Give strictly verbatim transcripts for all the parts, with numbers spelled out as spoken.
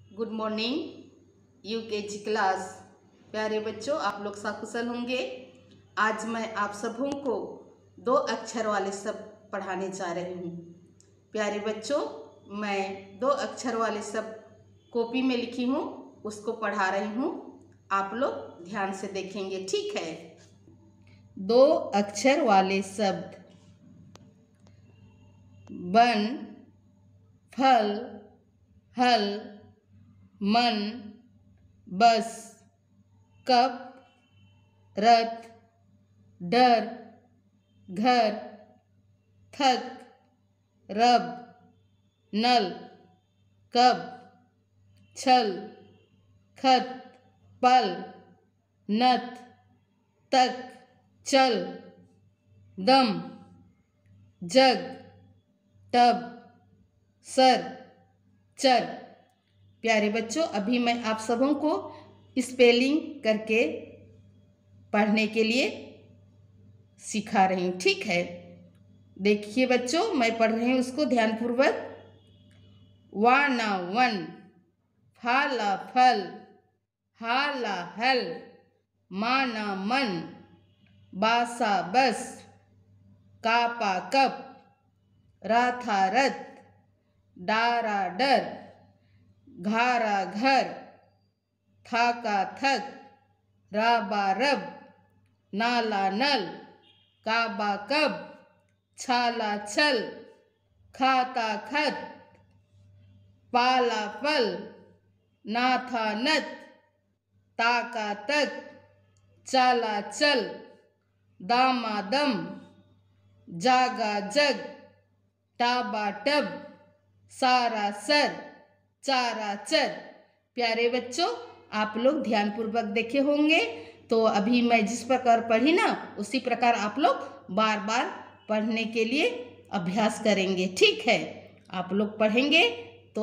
Good morning UKG class. प्यारे बच्चों, आप लोग सकुशल होंगे। आज मैं आप सबों को दो अक्षर वाले शब्द पढ़ाने जा रही हूँ। प्यारे बच्चों, मैं दो अक्षर वाले शब्द कॉपी में लिखी हूँ, उसको पढ़ा रही हूँ। आप लोग ध्यान से देखेंगे, ठीक है। दो अक्षर वाले शब्द बन, फल, हल, मन, बस, कप, रथ, डर, घर, थक, रब, नल, कब, छल, खत, पल, नत, तक, चल, दम, जग, तब, सर, चर। प्यारे बच्चों, अभी मैं आप सबों को स्पेलिंग करके पढ़ने के लिए सिखा रही हूँ, ठीक है। देखिए बच्चों, मैं पढ़ रही हूँ उसको ध्यानपूर्वक। वाना वन, फाला फल, हाला हल, माना मन, बासा बस, कापा कप, राथा रथ, डारा डर, घारा घर, थाका थक, राबा रब, नाला नल, काबा कब, छाला छल, खाता खत, पाला पल, नाथा नत, ताका तक, चाला चल, दामा दम, जागा जग, टाबा टब, सारा सर, चारा चर। प्यारे बच्चों, आप लोग ध्यानपूर्वक देखे होंगे, तो अभी मैं जिस प्रकार पढ़ी ना, उसी प्रकार आप लोग बार बार पढ़ने के लिए अभ्यास करेंगे, ठीक है। आप लोग पढ़ेंगे तो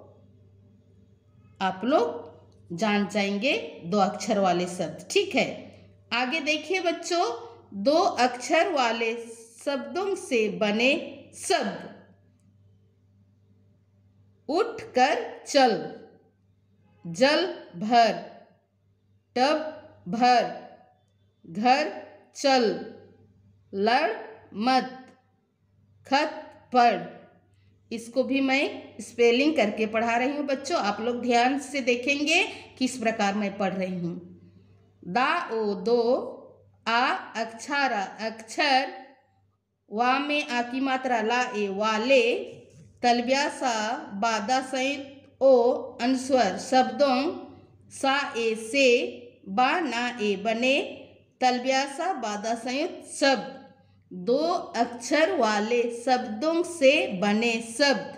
आप लोग जान जाएंगे दो अक्षर वाले शब्द, ठीक है। आगे देखिए बच्चों, दो अक्षर वाले शब्दों से बने शब्द। उठ कर चल, जल भर, टब भर, घर चल, लड़ मत, खत पढ़। इसको भी मैं स्पेलिंग करके पढ़ा रही हूँ बच्चों, आप लोग ध्यान से देखेंगे किस प्रकार मैं पढ़ रही हूँ। दा ओ दो, आ अक्षरा अक्षर, वा में आ की मात्रा ला ए वाले, तलव्यासा बादा संयुक्त ओ अनुस्वर शब्दों, सा ए से, बा ना ए बने, तलव्यासा बादा संयुक्त शब्द। दो अक्षर वाले शब्दों से बने शब्द।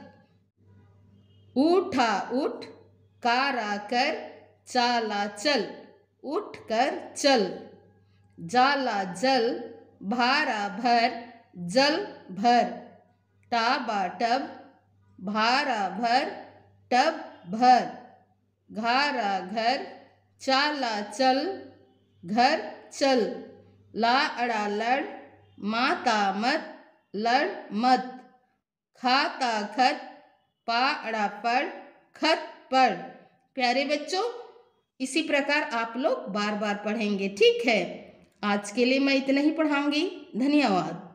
उठा उठ, कारा कर, चाला चल, उठ कर चल, जाला जल, भारा भर, जल भर, टाबा टब, भारा भर, टब भर, घारा घर, चाला चल, घर चल, ला अड़ा लड़, माता मत, लड़ मत, खाता खत, पा अड़ा पढ़, खत पढ़। प्यारे बच्चों, इसी प्रकार आप लोग बार बार पढ़ेंगे, ठीक है। आज के लिए मैं इतना ही पढ़ाऊंगी। धन्यवाद।